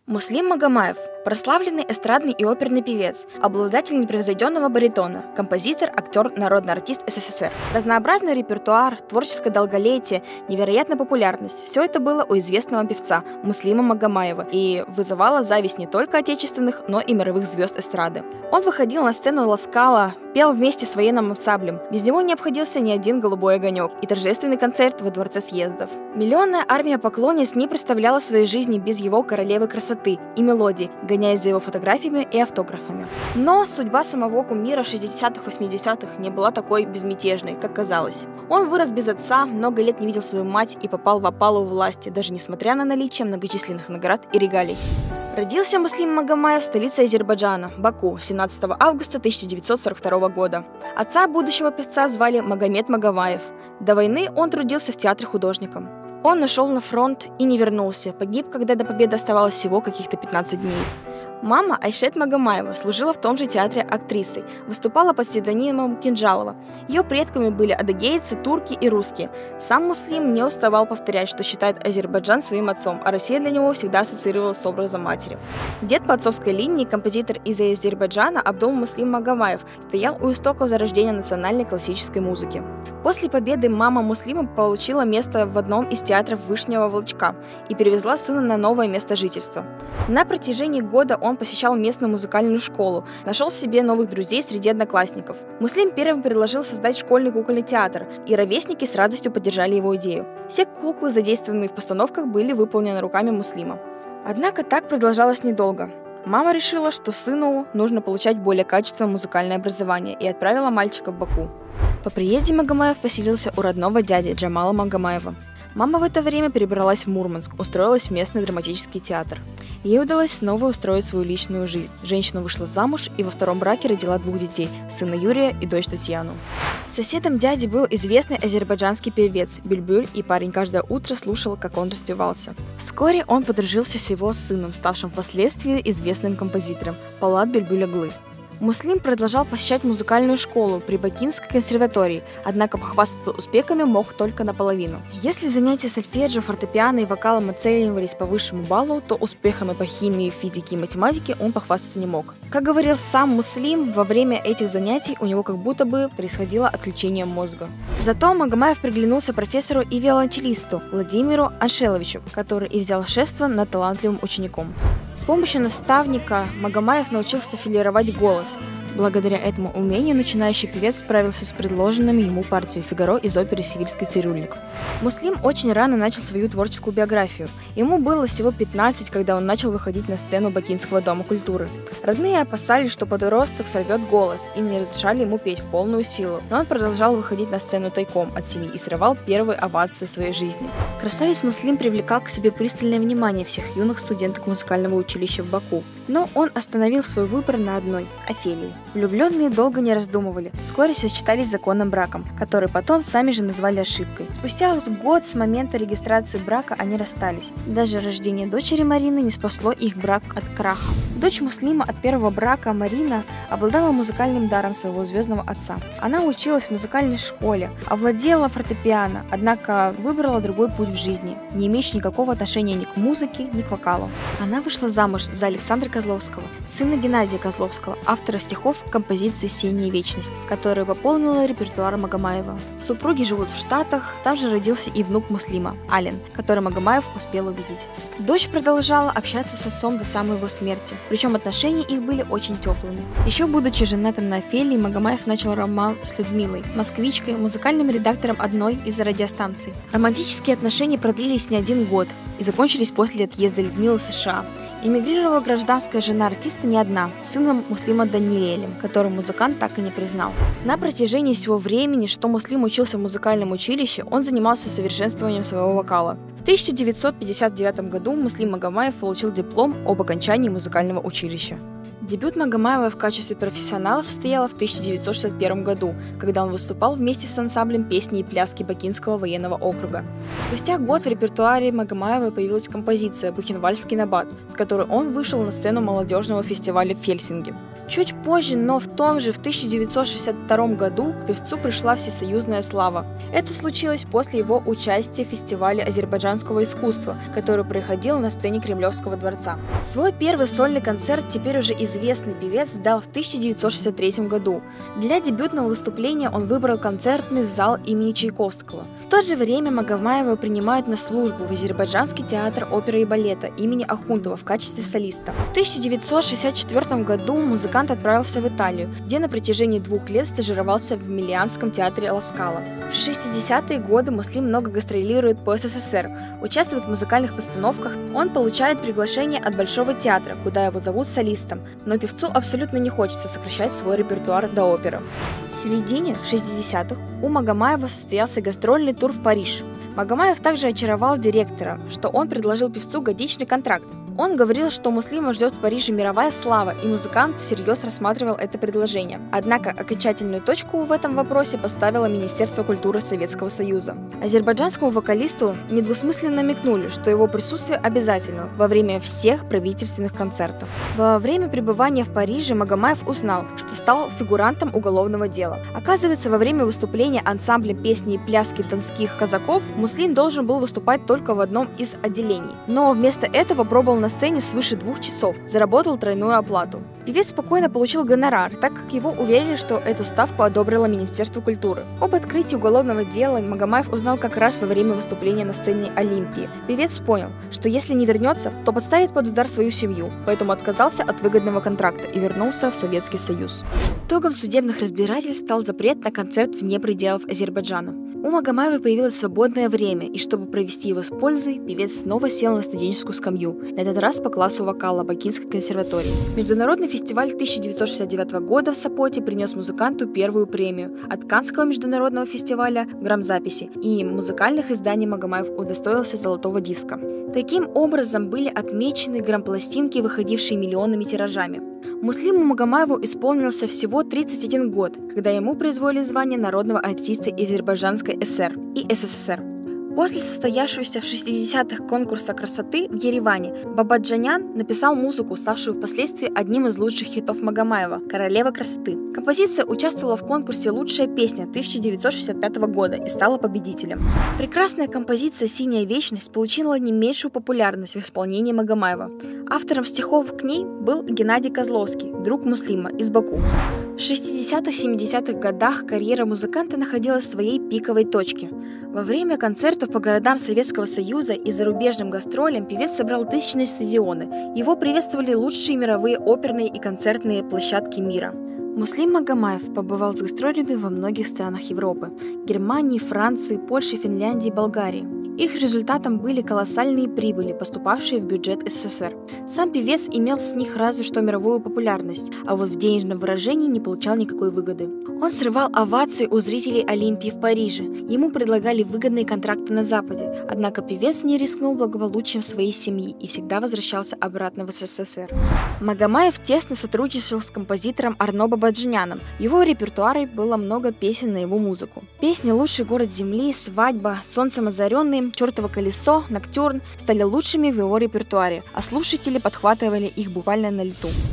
Муслим Магомаев – прославленный эстрадный и оперный певец, обладатель непревзойденного баритона, композитор, актер, народный артист СССР. Разнообразный репертуар, творческое долголетие, невероятная популярность – все это было у известного певца Муслима Магомаева и вызывало зависть не только отечественных, но и мировых звезд эстрады. Он выходил на сцену Ла-Скала, пел вместе с военным ансамблем. Без него не обходился ни один голубой огонек и торжественный концерт во Дворце съездов. Миллионная армия поклонниц не представляла своей жизни без его королевы красоты и мелодий, гоняясь за его фотографиями и автографами. Но судьба самого кумира 60-х-80-х не была такой безмятежной, как казалось. Он вырос без отца, много лет не видел свою мать и попал в опалу власти, даже несмотря на наличие многочисленных наград и регалий. Родился Муслим Магомаев в столице Азербайджана, Баку, 17 августа 1942 года. Отца будущего певца звали Магомед Магомаев. До войны он трудился в театре художником. Он ушел на фронт и не вернулся, погиб, когда до победы оставалось всего каких-то 15 дней. Мама Айшет Магомаева служила в том же театре актрисой, выступала под псевдонимом Кинжалова. Ее предками были адыгейцы, турки и русские. Сам Муслим не уставал повторять, что считает Азербайджан своим отцом, а Россия для него всегда ассоциировалась с образом матери. Дед по отцовской линии, композитор из Азербайджана Абдул Муслим Магомаев, стоял у истоков зарождения национальной классической музыки. После победы мама Муслима получила место в одном из театров Вышнего Волчка и перевезла сына на новое место жительства. На протяжении года он посещал местную музыкальную школу, нашел себе новых друзей среди одноклассников. Муслим первым предложил создать школьный кукольный театр, и ровесники с радостью поддержали его идею. Все куклы, задействованные в постановках, были выполнены руками Муслима. Однако так продолжалось недолго. Мама решила, что сыну нужно получать более качественное музыкальное образование, и отправила мальчика в Баку. По приезде Магомаев поселился у родного дяди Джамала Магомаева. Мама в это время перебралась в Мурманск, устроилась в местный драматический театр. Ей удалось снова устроить свою личную жизнь. Женщина вышла замуж и во втором браке родила 2 детей – сына Юрия и дочь Татьяну. Соседом дяди был известный азербайджанский певец Бюльбюль, и парень каждое утро слушал, как он распевался. Вскоре он подружился с его сыном, ставшим впоследствии известным композитором – Полат Бюльбюль-оглы. Муслим продолжал посещать музыкальную школу при Бакинской консерватории, однако похвастаться успехами мог только наполовину. Если занятия сольфеджио, фортепиано и вокалом оценивались по высшему баллу, то успехами по химии, физике и математике он похвастаться не мог. Как говорил сам Муслим, во время этих занятий у него как будто бы происходило отключение мозга. Зато Магомаев приглянулся профессору и виолончелисту Владимиру Аншеловичу, который и взял шефство над талантливым учеником. С помощью наставника Магомаев научился филировать голос. Благодаря этому умению начинающий певец справился с предложенными ему партией Фигаро из оперы «Сивильский цирюльник». Муслим очень рано начал свою творческую биографию. Ему было всего 15, когда он начал выходить на сцену Бакинского дома культуры. Родные опасались, что подросток сорвет голос, и не разрешали ему петь в полную силу, но он продолжал выходить на сцену тайком от семьи и срывал первые овации своей жизни. Красавец Муслим привлекал к себе пристальное внимание всех юных студенток музыкального училища в Баку. Но он остановил свой выбор на одной – Офелии. Влюбленные долго не раздумывали, вскоре сочетались законным браком, который потом сами же назвали ошибкой. Спустя год с момента регистрации брака они расстались. Даже рождение дочери Марины не спасло их брак от краха. Дочь Муслима от первого брака, Марина, обладала музыкальным даром своего звездного отца. Она училась в музыкальной школе, овладела фортепиано, однако выбрала другой путь в жизни, не имеющий никакого отношения ни к музыке, ни к вокалу. Она вышла замуж за Александра Козловского, сына Геннадия Козловского, автора стихов композиции «Синяя вечность», которая пополнила репертуар Магомаева. Супруги живут в Штатах, там же родился и внук Муслима, Ален, который Магомаев успел увидеть. Дочь продолжала общаться с отцом до самой его смерти, причем отношения их были очень теплыми. Еще будучи женатым на Офелии, Магомаев начал роман с Людмилой, москвичкой, музыкальным редактором одной из радиостанций. Романтические отношения продлились не 1 год и закончились после отъезда Людмилы в США. Эмигрировала гражданская жена артиста не одна, сыном Муслима Даниэлем, которого музыкант так и не признал. На протяжении всего времени, что Муслим учился в музыкальном училище, он занимался совершенствованием своего вокала. В 1959 году Муслим Магомаев получил диплом об окончании музыкального училища. Дебют Магомаева в качестве профессионала состоял в 1961 году, когда он выступал вместе с ансамблем песни и пляски Бакинского военного округа. Спустя год в репертуаре Магомаева появилась композиция «Бухенвальдский набат», с которой он вышел на сцену молодежного фестиваля в Хельсинки. Чуть позже, но в том же в 1962 году к певцу пришла всесоюзная слава. Это случилось после его участия в фестивале азербайджанского искусства, который проходил на сцене Кремлевского дворца. Свой первый сольный концерт теперь уже известный певец дал в 1963 году. Для дебютного выступления он выбрал концертный зал имени Чайковского. В то же время Магомаева принимают на службу в Азербайджанский театр оперы и балета имени Ахундова в качестве солиста. В 1964 году музыкант отправился в Италию, где на протяжении 2 лет стажировался в Милианском театре Ла Скала. В 60-е годы Муслим много гастролирует по СССР, участвует в музыкальных постановках. Он получает приглашение от Большого театра, куда его зовут солистом, но певцу абсолютно не хочется сокращать свой репертуар до оперы. В середине 60-х у Магомаева состоялся гастрольный тур в Париж. Магомаев также очаровал директора, что он предложил певцу годичный контракт. Он говорил, что Муслима ждет в Париже мировая слава, и музыкант всерьез рассматривал это предложение. Однако окончательную точку в этом вопросе поставило Министерство культуры Советского Союза. Азербайджанскому вокалисту недвусмысленно намекнули, что его присутствие обязательно во время всех правительственных концертов. Во время пребывания в Париже Магомаев узнал, что стал фигурантом уголовного дела. Оказывается, во время выступления ансамбля песни и пляски донских казаков Муслим должен был выступать только в одном из отделений, но вместо этого пробовал на сцене свыше 2 часов, заработал тройную оплату. Певец спокойно получил гонорар, так как его уверили, что эту ставку одобрило Министерство культуры. Об открытии уголовного дела Магомаев узнал как раз во время выступления на сцене Олимпии. Певец понял, что если не вернется, то подставит под удар свою семью, поэтому отказался от выгодного контракта и вернулся в Советский Союз. Итогом судебных разбирательств стал запрет на концерт вне пределов Азербайджана. У Магомаева появилось свободное время, и чтобы провести его с пользой, певец снова сел на студенческую скамью, на этот раз по классу вокала Бакинской консерватории. Международный фестиваль 1969 года в Сопоте принес музыканту первую премию от Каннского международного фестиваля грамзаписи, и музыкальных изданий Магомаев удостоился золотого диска. Таким образом были отмечены грампластинки, выходившие миллионными тиражами. Муслиму Магомаеву исполнился всего 31 год, когда ему присвоили звание народного артиста Азербайджанской ССР и СССР. После состоявшегося в 60-х конкурса красоты в Ереване Бабаджанян написал музыку, ставшую впоследствии одним из лучших хитов Магомаева «Королева красоты». Композиция участвовала в конкурсе «Лучшая песня» 1965 года и стала победителем. Прекрасная композиция «Синяя вечность» получила не меньшую популярность в исполнении Магомаева. Автором стихов к ней был Геннадий Козловский, друг Муслима из Баку. В 60-70-х годах карьера музыканта находилась в своей пиковой точке. Во время концертов по городам Советского Союза и зарубежным гастролям певец собрал тысячные стадионы. Его приветствовали лучшие мировые оперные и концертные площадки мира. Муслим Магомаев побывал с гастролями во многих странах Европы – Германии, Франции, Польши, Финляндии, Болгарии. Их результатом были колоссальные прибыли, поступавшие в бюджет СССР. Сам певец имел с них разве что мировую популярность, а вот в денежном выражении не получал никакой выгоды. Он срывал овации у зрителей Олимпии в Париже. Ему предлагали выгодные контракты на Западе, однако певец не рискнул благополучием своей семьи и всегда возвращался обратно в СССР. Магомаев тесно сотрудничал с композитором Арно Бабаджаняном. В его репертуаре было много песен на его музыку. Песни «Лучший город земли», «Свадьба», «Солнцем озаренный», «Чертово колесо», «Ноктюрн» стали лучшими в его репертуаре, а слушатели подхватывали их буквально на лету. В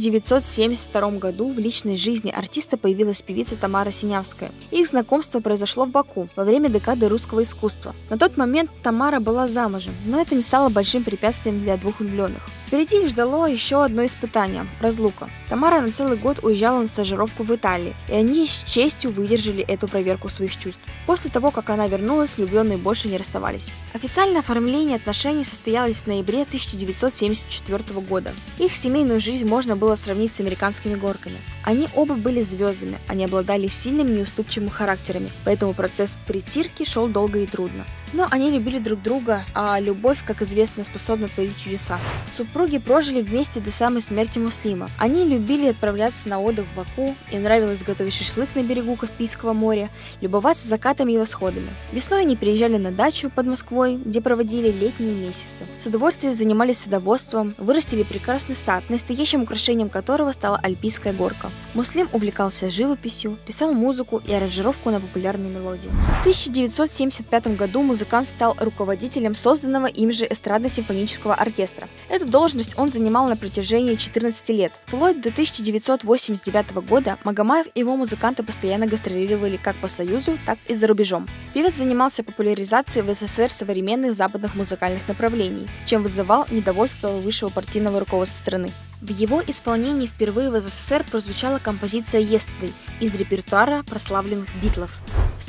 1972 году в личной жизни артиста появилась певица Тамара Синявская. Их знакомство произошло в Баку во время декады русского искусства. На тот момент Тамара была замужем, но это не стало большим препятствием для двух влюбленных. Впереди их ждало еще одно испытание – разлука. Тамара на целый год уезжала на стажировку в Италии, и они с честью выдержали эту проверку своих чувств. После того, как она вернулась, влюбленные больше не расставались. Официальное оформление отношений состоялось в ноябре 1974 года. Их семейную жизнь можно было сравнить с американскими горками. Они оба были звездами, они обладали сильными неуступчивыми характерами, поэтому процесс притирки шел долго и трудно. Но они любили друг друга, а любовь, как известно, способна творить чудеса. Супруги прожили вместе до самой смерти Муслима. Они любили отправляться на отдых в Баку, им нравилось готовить шашлык на берегу Каспийского моря, любоваться закатами и восходами. Весной они приезжали на дачу под Москвой, где проводили летние месяцы. С удовольствием занимались садоводством, вырастили прекрасный сад, настоящим украшением которого стала Альпийская горка. Муслим увлекался живописью, писал музыку и аранжировку на популярные мелодии. В 1975 году музыкант стал руководителем созданного им же эстрадно-симфонического оркестра. Эту должность он занимал на протяжении 14 лет. Вплоть до 1989 года Магомаев и его музыканты постоянно гастролировали как по Союзу, так и за рубежом. Певец занимался популяризацией в СССР современных западных музыкальных направлений, чем вызывал недовольство высшего партийного руководства страны. В его исполнении впервые в СССР прозвучала композиция «Yesterday» из репертуара прославленных Битлов. С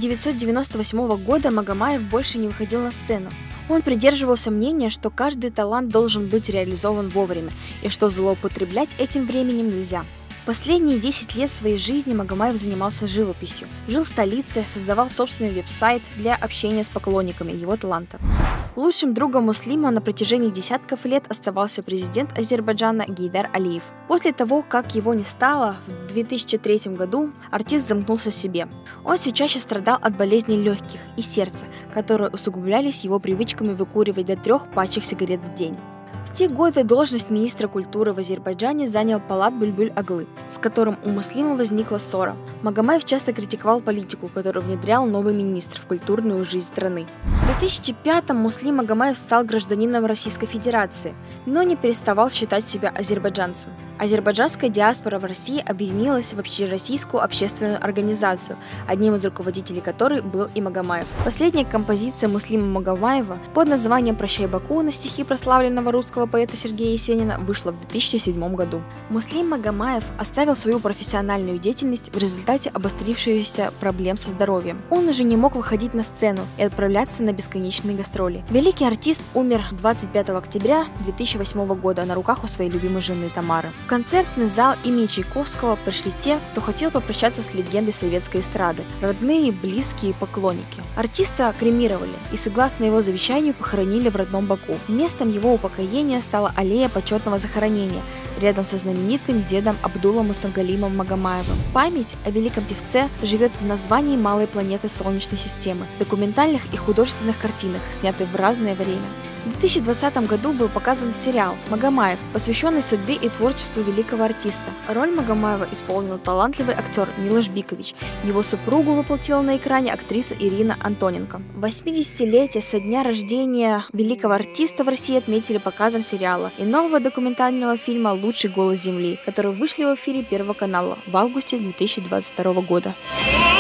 1998 года Магомаев больше не выходил на сцену. Он придерживался мнения, что каждый талант должен быть реализован вовремя и что злоупотреблять этим временем нельзя. Последние 10 лет своей жизни Магомаев занимался живописью, жил в столице, создавал собственный веб-сайт для общения с поклонниками его таланта. Лучшим другом Муслима на протяжении десятков лет оставался президент Азербайджана Гейдар Алиев. После того, как его не стало, в 2003 году артист замкнулся в себе. Он все чаще страдал от болезней легких и сердца, которые усугублялись его привычками выкуривать до 3 пачек сигарет в день. В те годы должность министра культуры в Азербайджане занял Полат Бульбуль-Аглы, с которым у Муслима возникла ссора. Магомаев часто критиковал политику, которую внедрял новый министр в культурную жизнь страны. В 2005-м Муслим Магомаев стал гражданином Российской Федерации, но не переставал считать себя азербайджанцем. Азербайджанская диаспора в России объединилась в общероссийскую общественную организацию, одним из руководителей которой был и Магомаев. Последняя композиция Муслима Магомаева под названием «Прощай, Баку» на стихи прославленного русского поэта Сергея Есенина вышла в 2007 году. Муслим Магомаев оставил свою профессиональную деятельность в результате обострившихся проблем со здоровьем. Он уже не мог выходить на сцену и отправляться на бесконечные гастроли. Великий артист умер 25 октября 2008 года на руках у своей любимой жены Тамары. В концертный зал имени Чайковского пришли те, кто хотел попрощаться с легендой советской эстрады, родные, близкие, поклонники. Артиста кремировали и, согласно его завещанию, похоронили в родном Баку. Местом его упокоения стала аллея почетного захоронения, рядом со знаменитым дедом Абдулом Мусагалимом Магомаевым. Память о великом певце живет в названии малой планеты Солнечной системы, документальных и художественных картинах, снятых в разное время. В 2020 году был показан сериал «Магомаев», посвященный судьбе и творчеству великого артиста. Роль Магомаева исполнил талантливый актер Милош Бикович. Его супругу воплотила на экране актриса Ирина Антоненко. 80-летие со дня рождения великого артиста в России отметили показом сериала и нового документального фильма «Лучший голос Земли», которые вышли в эфире Первого канала в августе 2022 года.